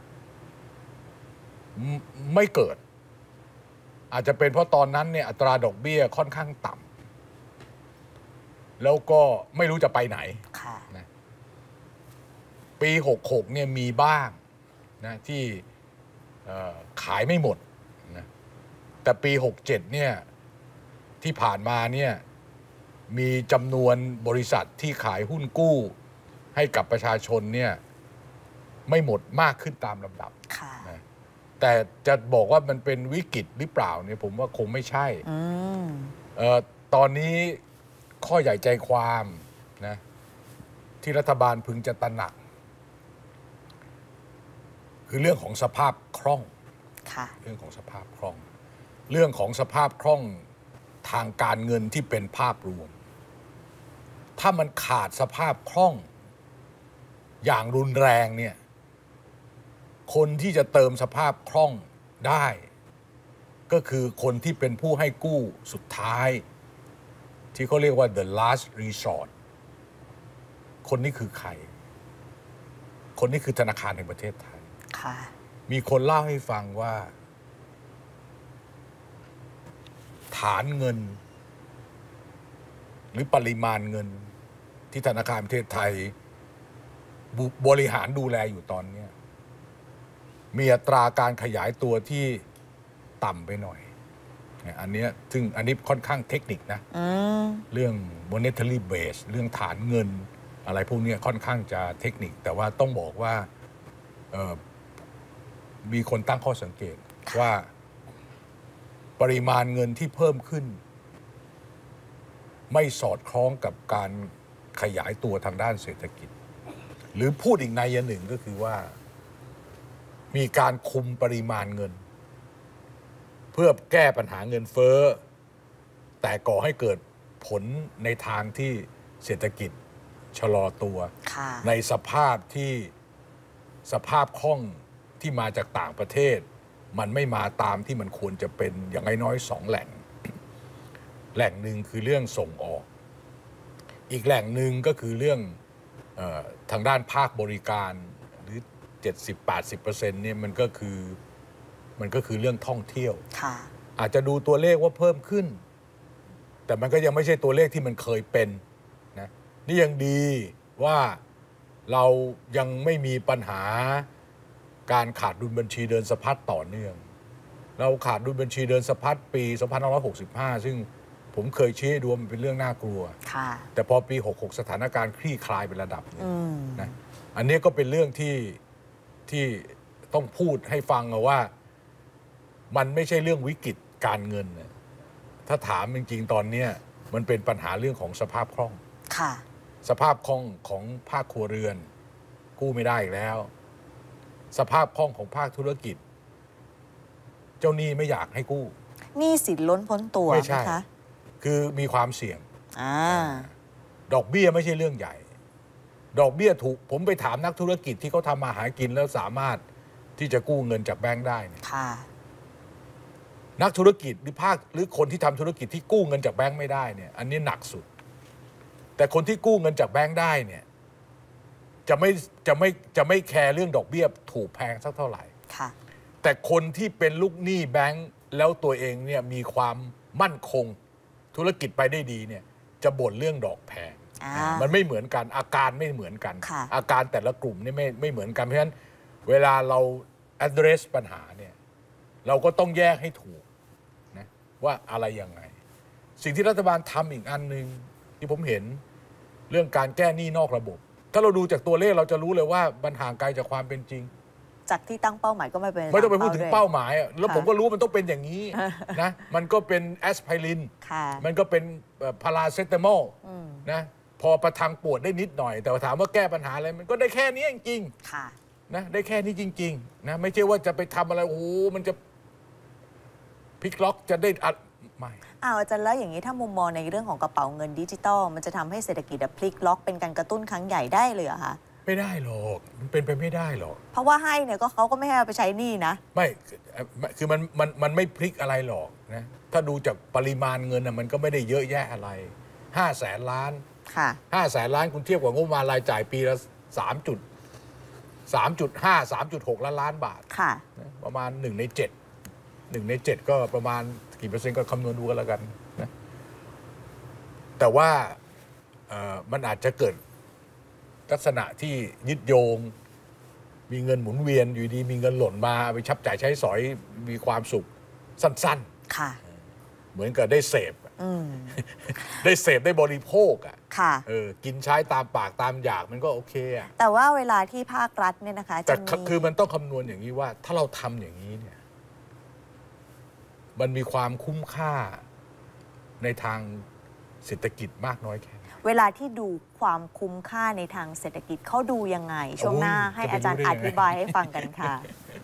ไม่เกิดอาจจะเป็นเพราะตอนนั้นเนี่ยอัตราดอกเบี้ยค่อนข้างต่ำแล้วก็ไม่รู้จะไปไหนนะปีหกสิบหกเนี่ยมีบ้างนะที่ขายไม่หมดนะแต่ปีหกสิบเจ็ดเนี่ยที่ผ่านมาเนี่ยมีจำนวนบริษัทที่ขายหุ้นกู้ให้กับประชาชนเนี่ยไม่หมดมากขึ้นตามลำดับนะแต่จะบอกว่ามันเป็นวิกฤตหรือเปล่าเนี่ยผมว่าคงไม่ใช่เอ่อตอนนี้ข้อใหญ่ใจความนะที่รัฐบาลพึงจะตระหนักคือเรื่องของสภาพคล่องเรื่องของสภาพคล่องเรื่องของสภาพคล่องทางการเงินที่เป็นภาพรวมถ้ามันขาดสภาพคล่องอย่างรุนแรงเนี่ยคนที่จะเติมสภาพคล่องได้ก็คือคนที่เป็นผู้ให้กู้สุดท้ายที่เขาเรียกว่า the last resort คนนี้คือใครคนนี้คือธนาคารแห่งประเทศไทยมีคนเล่าให้ฟังว่าฐานเงินหรือปริมาณเงินที่ธนาคารประเทศไทยบริหารดูแลอยู่ตอนนี้มีอัตราการขยายตัวที่ต่ำไปหน่อยอันนี้ซึ่งอันนี้ค่อนข้างเทคนิคนะเรื่อง monetary base เรื่องฐานเงินอะไรพวกนี้ค่อนข้างจะเทคนิคแต่ว่าต้องบอกว่ามีคนตั้งข้อสังเกตว่าปริมาณเงินที่เพิ่มขึ้นไม่สอดคล้องกับการขยายตัวทางด้านเศรษฐกิจหรือพูดอีกนัยหนึ่งก็คือว่ามีการคุมปริมาณเงินเพื่อแก้ปัญหาเงินเฟ้อแต่ก่อให้เกิดผลในทางที่เศรษฐกิจชะลอตัวในสภาพที่สภาพคล่องที่มาจากต่างประเทศมันไม่มาตามที่มันควรจะเป็นอย่างน้อยๆสองแหล่งแหล่งหนึ่งคือเรื่องส่งออกอีกแหล่งหนึ่งก็คือเรื่องเอ่อทางด้านภาคบริการหรือ เจ็ดสิบถึงแปดสิบเปอร์เซ็นต์ เนี่ยมันก็คือมันก็คือเรื่องท่องเที่ยวอาจจะดูตัวเลขว่าเพิ่มขึ้นแต่มันก็ยังไม่ใช่ตัวเลขที่มันเคยเป็นนะนี่ยังดีว่าเรายังไม่มีปัญหาการขาดดุลบัญชีเดินสะพัดต่อเนื่องเราขาดดุลบัญชีเดินสะพัดปี สองพันห้าร้อยหกสิบห้า ซึ่งผมเคยชี้ให้ดูมันเป็นเรื่องน่ากลัวแต่พอปีหกสิบหกสถานการณ์คลี่คลายเป็นระดับนึงนะอันนี้ก็เป็นเรื่องที่ที่ต้องพูดให้ฟังว่ามันไม่ใช่เรื่องวิกฤตการเงินถ้าถามจริงๆตอนนี้มันเป็นปัญหาเรื่องของสภาพคล่องสภาพคล่องของภาคครัวเรือนกู้ไม่ได้อีกแล้วสภาพคล่องของภาคธุรกิจเจ้าหนี้ไม่อยากให้กู้หนี้สินล้นพ้นตัวไม่ใช่คะคือมีความเสี่ยงอ่าดอกเบี้ยไม่ใช่เรื่องใหญ่ดอกเบี้ยถูกผมไปถามนักธุรกิจที่เขาทำมาหากินแล้วสามารถที่จะกู้เงินจากแบงก์ได้เนี่ยนักธุรกิจหรือภาคหรือคนที่ทำธุรกิจที่กู้เงินจากแบงก์ไม่ได้เนี่ยอันนี้หนักสุดแต่คนที่กู้เงินจากแบงก์ได้เนี่ยจะไม่จะไม่จะไม่แคร์เรื่องดอกเบี้ยถูกแพงสักเท่าไหร่แต่คนที่เป็นลูกหนี้แบงก์แล้วตัวเองเนี่ยมีความมั่นคงธุรกิจไปได้ดีเนี่ยจะบ่นเรื่องดอกแพงมันไม่เหมือนกันอาการไม่เหมือนกันอาการแต่ละกลุ่มนี่ไม่ไม่เหมือนกันเพราะฉะนั้นเวลาเรา address ปัญหาเนี่ยเราก็ต้องแยกให้ถูกนะว่าอะไรยังไงสิ่งที่รัฐบาลทำอีกอันหนึ่งที่ผมเห็นเรื่องการแก้หนี้นอกระบบถ้าเราดูจากตัวเลขเราจะรู้เลยว่ามันห่างไกลจากความเป็นจริงจากที่ตั้งเป้าหมายก็ไม่เป็นไม่ต้องไปพูดถึงเป้าหมายแล้วผมก็รู้มันต้องเป็นอย่างนี้นะมันก็เป็นแอสไพรินมันก็เป็นพาราเซตามอลนะพอประทังปวดได้นิดหน่อยแต่ถามว่าแก้ปัญหาอะไรมันก็ได้แค่นี้จริงๆนะได้แค่นี้จริงๆนะไม่ใช่ว่าจะไปทำอะไรโอ้โหมันจะพลิกล็อกจะได้อัดไม่อ้าวอาจารย์แล้วอย่างนี้ถ้ามุมมองในเรื่องของกระเป๋าเงินดิจิตอลมันจะทำให้เศรษฐกิจพลิกล็อกเป็นการกระตุ้นครั้งใหญ่ได้เลยเหรอคะไม่ได้หรอกมันเป็นไปไม่ได้หรอกเพราะว่าให้เนี่ยก็เขาก็ไม่ให้เอาไปใช้หนี้นะไม่คือมันมันมันไม่พลิกอะไรหรอกนะถ้าดูจากปริมาณเงินน่ะมันก็ไม่ได้เยอะแยะอะไรห้าแสนล้านค่ะห้าแสนล้านคุณเทียบกับงบประมาณรายจ่ายปีละสามจุดสามจุดห้าสามจุดหกล้านล้านบาทค่ะประมาณหนึ่งในเจ็ดหนึ่งในเจ็ดก็ประมาณกี่เปอร์เซ็นต์ก็คำนวณดูกันแล้วกันนะแต่ว่ามันอาจจะเกิดลักษณะที่ยึดโยงมีเงินหมุนเวียนอยู่ดีมีเงินหล่นมาไปชับจ่ายใช้สอยมีความสุขสั้นๆค่ะเหมือนกับได้เสพได้เสพได้บริโภคอ่ะค่ะเออกินใช้ตามปากตามอยากมันก็โอเคอ่ะแต่ว่าเวลาที่ภาครัฐเนี่ยนะคะแต่คือมันต้องคำนวณอย่างนี้ว่าถ้าเราทำอย่างนี้เนี่ยมันมีความคุ้มค่าในทางเศรษฐกิจมากน้อยแค่เวลาที่ดูความคุ้มค่าในทางเศรษฐกิจเขาดูยังไงช่วงหน้าให้อาจารย์อธิบายให้ฟังกันค่ะ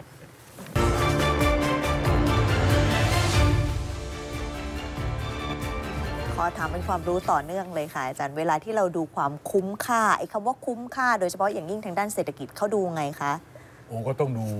ขอถามเป็นความรู้ต่อเนื่องเลยค่ะอาจารย์เวลาที่เราดูความคุ้มค่าไอ้คำว่าคุ้มค่าโดยเฉพาะอย่างยิ่งทางด้านเศรษฐกิจเขาดูไงคะโอ้ก็ต้องดู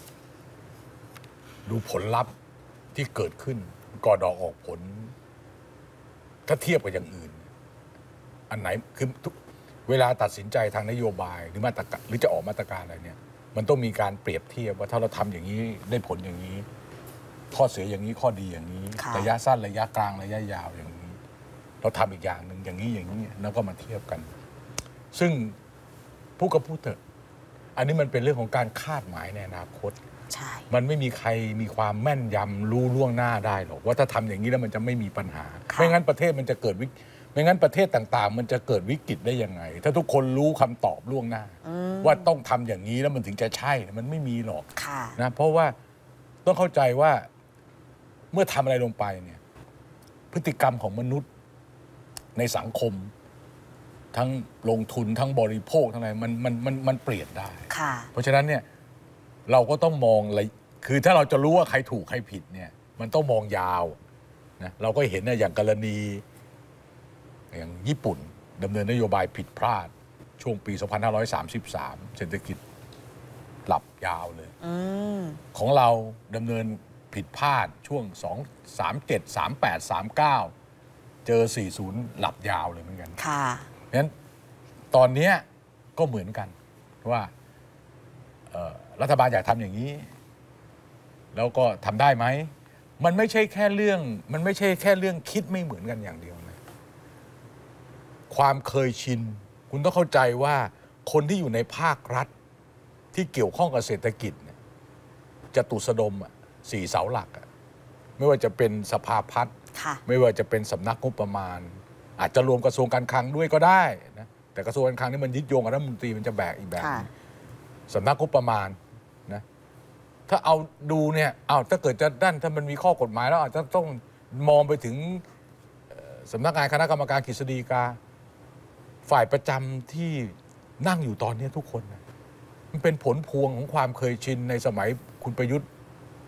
ดูผลลัพธ์ที่เกิดขึ้นก่อดอกออกผลถ้าเทียบกับอย่างอื่นอันไหนคือเวลาตัดสินใจทางนโยบายหรือมาตรการหรือจะออกมาตรการอะไรเนี่ยมันต้องมีการเปรียบเทียบว่าถ้าเราทำอย่างนี้ได้ผลอย่างนี้ข้อเสียอย่างนี้ข้อดีอย่างนี้ระยะสั้นระยะกลางระยะยาวอย่างนี้เราทำอีกอย่างหนึ่งอย่างนี้อย่างนี้แล้วก็มาเทียบกันซึ่งผู้กับผู้เถอะอันนี้มันเป็นเรื่องของการคาดหมายในอนาคตมันไม่มีใครมีความแม่นยำรู้ล่วงหน้าได้หรอกว่าถ้าทำอย่างนี้แล้วมันจะไม่มีปัญหาไม่งั้นประเทศมันจะเกิดวิไม่งั้นประเทศต่างๆมันจะเกิดวิกฤตได้ยังไงถ้าทุกคนรู้คำตอบล่วงหน้าว่าต้องทำอย่างนี้แล้วมันถึงจะใช่มันไม่มีหรอกนะเพราะว่าต้องเข้าใจว่าเมื่อทำอะไรลงไปเนี่ยพฤติกรรมของมนุษย์ในสังคมทั้งลงทุนทั้งบริโภคทั้งอะไรมันมันมันมันเปลี่ยนได้เพราะฉะนั้นเนี่ยเราก็ต้องมองอะไรคือถ้าเราจะรู้ว่าใครถูกใครผิดเนี่ยมันต้องมองยาวนะเราก็เห็นนะอย่างกรณีอย่างญี่ปุ่นดำเนินนโยบายผิดพลาดช่วงปีสองพันห้าร้อยสามสิบสามเศรษฐกิจหลับยาวเลยของเราดำเนินผิดพลาดช่วงสอง สาม เจ็ด สาม แปด สาม เก้าเจอสี่สิบหลับยาวเลยเหมือนกันค่ะเพราะฉะนั้นตอนนี้ก็เหมือนกันว่ารัฐบาลอยากทำอย่างนี้แล้วก็ทำได้ไหมมันไม่ใช่แค่เรื่องมันไม่ใช่แค่เรื่องคิดไม่เหมือนกันอย่างเดียวนะความเคยชินคุณต้องเข้าใจว่าคนที่อยู่ในภาครัฐที่เกี่ยวข้องกับเศรษฐกิจเนี่ยจตุสดมอ่ะสี่เสาหลักอ่ะไม่ว่าจะเป็นสภาพัฒน์ไม่ว่าจะเป็นสำนักงบประมาณอาจจะรวมกระทรวงการคลังด้วยก็ได้นะแต่กระทรวงการคลังนี่มันยึดโยงกับรัฐมนตรีมันจะแบกอีกแบบสำนักงบประมาณนะถ้าเอาดูเนี่ยเอาถ้าเกิดจะด้านถ้ามันมีข้อกฎหมายแล้วอาจจะต้องมองไปถึงสำนักงานคณะกรรมการกฤษฎีกาฝ่ายประจำที่นั่งอยู่ตอนนี้ทุกคนนะมันเป็นผลพวงของความเคยชินในสมัยคุณประยุทธ์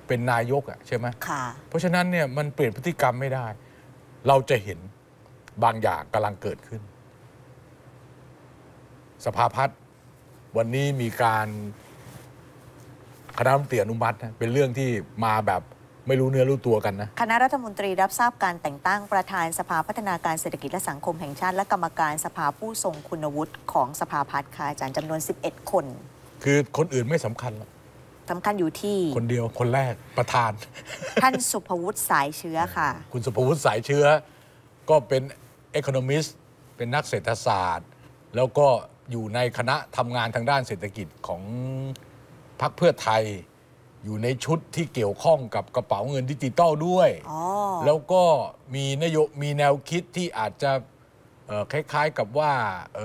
เป็นนายกอ่ะใช่ไหมค่ะเพราะฉะนั้นเนี่ยมันเปลี่ยนพฤติกรรมไม่ได้ เราจะเห็นบางอย่างกำลังเกิดขึ้น สภาพัฒน์วันนี้มีการคณะรัฐมนตรีอนุมัตินะเป็นเรื่องที่มาแบบไม่รู้เนื้อรู้ตัวกันนะคณะรัฐมนตรีรับทราบการแต่งตั้งประธานสภาพัฒนาการเศรษฐกิจและสังคมแห่งชาติและกรรมการสภาผู้ทรงคุณวุฒิของสภาพัฒน์ค่ะอาจารย์จำนวนสิบเอ็ดคนคือคนอื่นไม่สำคัญหรอกสำคัญอยู่ที่คนเดียวคนแรกประธานท่านสุภวุฒิสายเชื้อค่ะคุณสุภวุฒิสายเชื้อก็เป็น economist เป็นนักเศรษฐศาสตร์ แล้วก็อยู่ในคณะทำงานทางด้านเศรษฐกิจของพรรคเพื่อไทย อยู่ในชุดที่เกี่ยวข้องกับกระเป๋าเงินดิจิตอลด้วย แล้วก็มีนโยมีแนวคิดที่อาจจะคล้ายๆกับว่า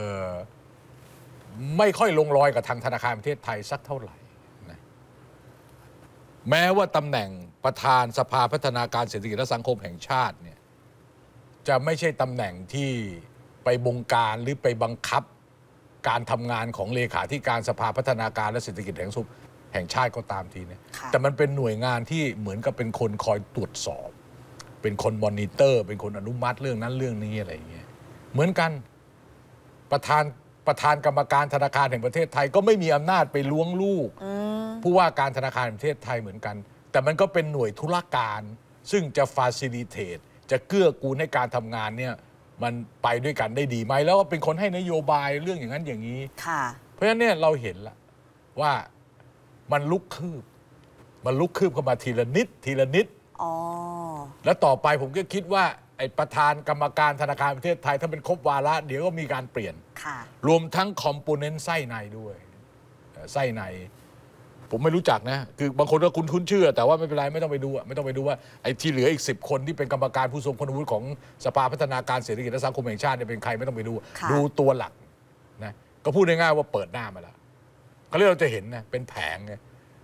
ไม่ค่อยลงรอยกับทางธนาคารประเทศไทยสักเท่าไหร่นะแม้ว่าตำแหน่งประธานสภาพัฒนาการเศรษฐกิจและสังคมแห่งชาติเนี่ยจะไม่ใช่ตำแหน่งที่ไปบงการหรือไปบังคับการทำงานของเลขาธิการสภาพัฒนาการและเศรษฐกิจแห่งสุขแห่งชาติก็ตามทีเนี่ยแต่มันเป็นหน่วยงานที่เหมือนกับเป็นคนคอยตรวจสอบเป็นคนมอนิเตอร์เป็นคนอนุมัติเรื่องนั้นเรื่องนี้อะไรอย่างเงี้ยเหมือนกันประธานประธานกรรมการธนาคารแห่งประเทศไทยก็ไม่มีอำนาจไปล้วงลูกผู้ว่าการธนาคารแห่งประเทศไทยเหมือนกันแต่มันก็เป็นหน่วยธุรการซึ่งจะฟาซิลิเทตจะเกื้อกูลให้การทำงานเนี่ยมันไปด้วยกันได้ดีไหมแล้วก็เป็นคนให้นโยบายเรื่องอย่างนั้นอย่างนี้เพราะฉะนั้นเนี่ยเราเห็นละว่ามันลุกคืบมันลุกคืบเข้ามาทีละนิดทีละนิดแล้วต่อไปผมก็คิดว่าไอ้ประธานกรรมการธนาคารประเทศไทยถ้าเป็นครบวาระเดี๋ยวก็มีการเปลี่ยนรวมทั้งคอมโพเนนต์ไส้ในด้วยไส้ในผมไม่รู้จักนะคือบางคนก็คุ้นคุ้นชื่อแต่ว่าไม่เป็นไรไม่ต้องไปดูไม่ต้องไปดูว่าไอ้ที่เหลืออีกสิบคนที่เป็นกรรมการผู้ทรงคุณวุฒิของสภาพัฒนาการเศรษฐกิจและสังคมแห่งชาติเป็นใครไม่ต้องไปดูดูตัวหลักนะก็พูดง่ายๆว่าเปิดหน้ามาแล้วเขาเรียกเราจะเห็นนะเป็นแผงไง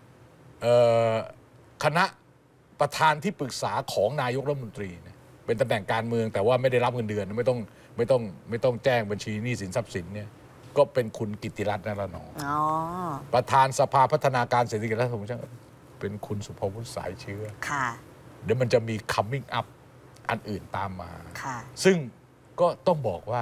คณะประธานที่ปรึกษาของนายกรัฐมนตรีเป็นตำแหน่งการเมืองแต่ว่าไม่ได้รับเงินเดือนไม่ต้องไม่ต้องไม่ต้องแจ้งบัญชีหนี้สินทรัพย์สินเนี่ยก็เป็นคุณกิตติรัตน์นรนองประธานสภาพัฒนาการเศรษฐกิจและสังคมแห่งชาติเป็นคุณสุภวุฒิสายเชื้อเดี๋ยวมันจะมี coming up อันอื่นตามมาซึ่งก็ต้องบอกว่า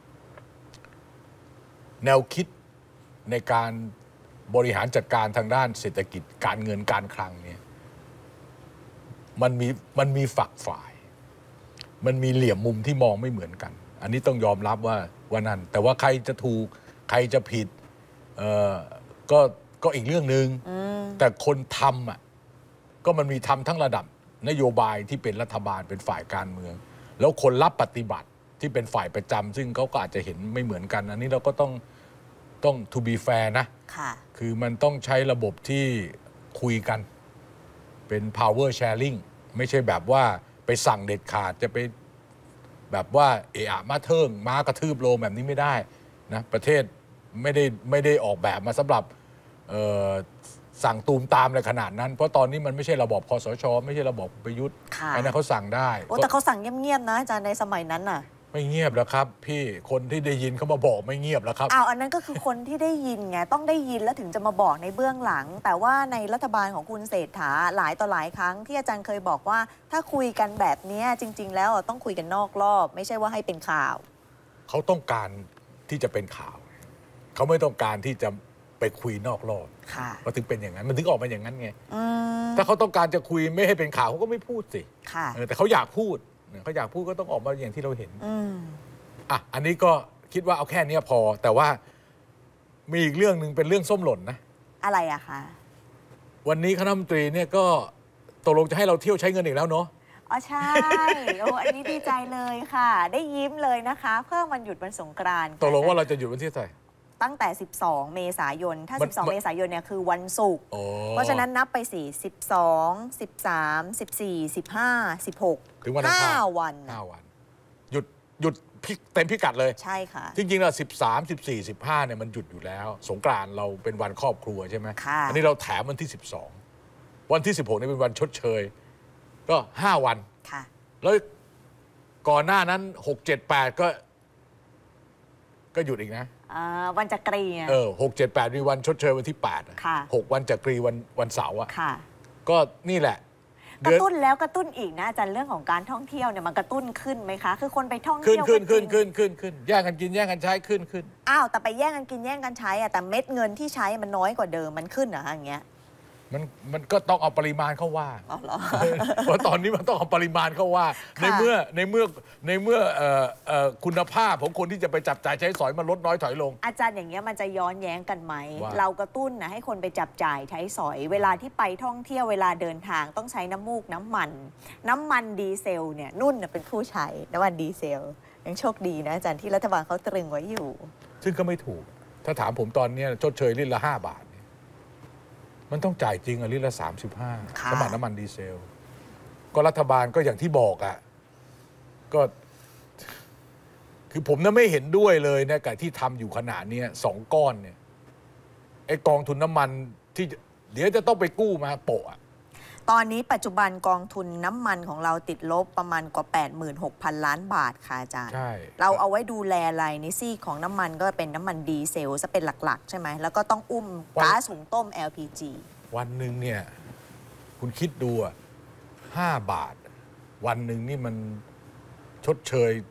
แนวคิดในการบริหารจัดการทางด้านเศรษฐกิจการเงินการคลังเนี่ยมันมีมันมีฝักฝ่ายมันมีเหลี่ยมมุมที่มองไม่เหมือนกันอันนี้ต้องยอมรับว่าว่านั่นแต่ว่าใครจะถูกใครจะผิดเอ่อก็ก็อีกเรื่องหนึ่งแต่คนทำอ่ะก็มันมีทำทั้งระดับนโยบายที่เป็นรัฐบาลเป็นฝ่ายการเมืองแล้วคนรับปฏิบัติที่เป็นฝ่ายประจำซึ่งเขาก็อาจจะเห็นไม่เหมือนกันอันนี้เราก็ต้องต้อง to be fair นะคือมันต้องใช้ระบบที่คุยกันเป็น power sharing ไม่ใช่แบบว่าไปสั่งเด็ดขาดจะไปแบบว่าเอะอะมาเทิงม้ากระทืบโลแบบนี้ไม่ได้นะประเทศไม่ได้ไม่ได้ออกแบบมาสำหรับสั่งตูมตามอะไรขนาดนั้นเพราะตอนนี้มันไม่ใช่ระบอบคสช.ไม่ใช่ระบอบประยุทธ์ไอ้นั่นเขาสั่งได้โอ้แต่เขาสั่งเงียบๆนะอาจารย์ในสมัยนั้นน่ะไม่เงียบแล้วครับพี่คนที่ได้ยินเขามาบอกไม่เงียบแล้วครับอ้าวอันนั้นก็คือคนที่ได้ยินไงต้องได้ยินแล้วถึงจะมาบอกในเบื้องหลังแต่ว่าในรัฐบาลของคุณเศรษฐาหลายต่อหลายครั้งที่อาจารย์เคยบอกว่าถ้าคุยกันแบบนี้จริงๆแล้วต้องคุยกันนอกรอบไม่ใช่ว่าให้เป็นข่าวเขาต้องการที่จะเป็นข่าวเขาไม่ต้องการที่จะไปคุยนอกรอบเพราะถึงเป็นอย่างนั้นมันถึงออกมาอย่างนั้นไงถ้าเขาต้องการจะคุยไม่ให้เป็นข่าวเขาก็ไม่พูดสิแต่เขาอยากพูดเขาอยากพูดก็ต้องออกมาอย่างที่เราเห็นอ่ะอันนี้ก็คิดว่าเอาแค่นี้พอแต่ว่ามีอีกเรื่องหนึ่งเป็นเรื่องส้มหล่นนะอะไรอะคะวันนี้คณะรัฐมนตรีเนี่ยก็ตกลงจะให้เราเที่ยวใช้เงินอีกแล้วเนาะอ๋อใช่โอ้อันนี้ดีใจเลยค่ะได้ยิ้มเลยนะคะเพิ่มวันหยุดวันสงกรานต์ตกลงว่าเราจะหยุดวันที่เท่าไหร่ตั้งแต่สิบสองเมษายนถ้าสิบสองเมษายนเนี่ยคือวันศุกร์เพราะฉะนั้นนับไปสี่ สิบสอง สิบสาม สิบสี่ สิบห้า สิบหกถึงวันอังคารห้าวันห้าวันหยุดหยุดเต็มพิกัดเลยใช่ค่ะจริงๆแล้วสิบสาม สิบสี่ สิบห้าเนี่ยมันหยุดอยู่แล้วสงกรานต์เราเป็นวันครอบครัวใช่ไหมอันนี้เราแถมวันที่สิบสองวันที่สิบหกนี่เป็นวันชดเชยก็ห้าวันค่ะแล้วก่อนหน้านั้นหก เจ็ด แปดก็ก็หยุดอีกนะวันจักรีเออหก เจ็ด แปดมีวันชดเชยวันที่แปดหกวันจักรีวันวันเสาร์อ่ะก็นี่แหละกระตุ้นแล้วกระตุ้นอีกนะอาจารย์เรื่องของการท่องเที่ยวเนี่ยมันกระตุ้นขึ้นไหมคะคือคนไปท่องขึ้นเที่ยวขึ้นก็จริขึ้นงขึ้นขึ้นขึ้นแย่งกันกินแย่งกันใช้ขึ้นขึ้นอ้าวแต่ไปแย่งกันกินแย่งกันใช้อะแต่เม็ดเงินที่ใช้มันน้อยกว่าเดิมมันขึ้นเหรออย่างเงี้ยมันมันก็ต้องเอาปริมาณเข้าว่าอ๋อเหรอเพราะตอนนี้มันต้องเอาปริมาณเข้าว่าค่ะในเมื่อในเมื่อในเมื่อเอ่อเอ่อคุณภาพของคนที่จะไปจับจ่ายใช้สอยมันลดน้อยถอยลงอาจารย์อย่างเงี้ยมันจะย้อนแย้งกันไหมว่าเรากระตุ้นนะให้คนไปจับจ่ายใช้สอย เวลาที่ไปท่องเที่ยวเวลาเดินทางต้องใช้น้ำมูกน้ำมัน น้ำมันดีเซลเนี่ยนุ่นน่ะเป็นผู้ใช้น้ำมันดีเซลยังโชคดีนะอาจารย์ที่รัฐบาลเขาตรึงไว้อยู่ซึ่งก็ไม่ถูก ถ้าถามผมตอนเนี้ยชดเชยลิตรละห้าบาทเนี่ยมันต้องจ่ายจริงอะลิตรละสามสิบห้าค่ะสำหรับน้ำมันดีเซล ก็รัฐบาลก็อย่างที่บอกอะก็ คือผมน่ะไม่เห็นด้วยเลยนะกับที่ทำอยู่ขนาดนี้สองก้อนเนี่ยไอ้กองทุนน้ำมันที่เดี๋ยวจะต้องไปกู้มาโปะอะตอนนี้ปัจจุบันกองทุนน้ำมันของเราติดลบประมาณกว่า แปดหมื่นหกพัน ล้านบาทค่ะอาจารย์ใช่เราเอาไว้ดูแลอะไรในซี่ของน้ำมันก็เป็นน้ำมันดีเซลจะเป็นหลักๆ ใช่ไหมแล้วก็ต้องอุ้มก๊าซหุงต้ม แอล พี จีวันหนึ่งเนี่ย คุณคิดดูอะห้าบาท วันหนึ่งนี่มันชดเชย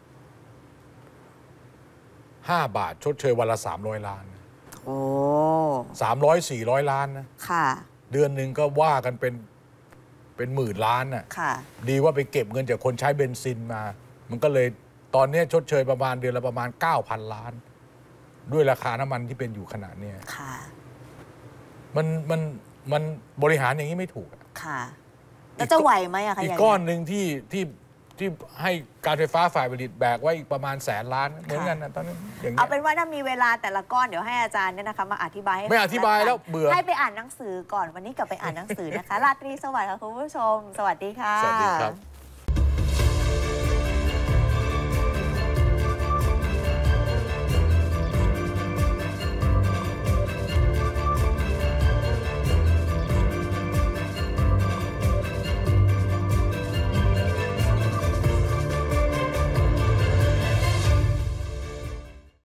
ห้าบาท ชดเชยวันละสามร้อยล้านโอ้สามร้อยสี่ร้อยล้านนะค่ะเดือนหนึ่งก็ว่ากันเป็นเป็นหมื่นล้านน่ะค่ะดีว่าไปเก็บเงินจากคนใช้เบนซินมา มันก็เลยตอนนี้ชดเชยประมาณเดือนละประมาณ เก้าพัน ล้าน ด้วยราคาน้ำมันที่เป็นอยู่ขนาดเนี้ยค่ะมันมันมันบริหารอย่างนี้ไม่ถูกอะค่ะแล้วจะไหวไหมอะคะอีกย่างก้อนเงี้ยหนึ่งที่ที่ที่ให้การไฟฟ้าฝ่ายผลิตแบกไว้อีกประมาณแสนล้านเหมือนกันนะตอนนี้อย่างเงี้เอายเป็นว่าถ้ามีเวลาแต่ละก้อนเดี๋ยวให้อาจารย์เนี่ยนะคะมาอธิบายให้ไม่อธิบายแล้วฟังเบื่อให้ไปอ่านหนังสือก่อนวันนี้กลับไปอ่านหนังสือนะคะ ราตรีสวัสดิ์ค่ะคุณผู้ชม สวัสดีค่ะสวัสดีครับ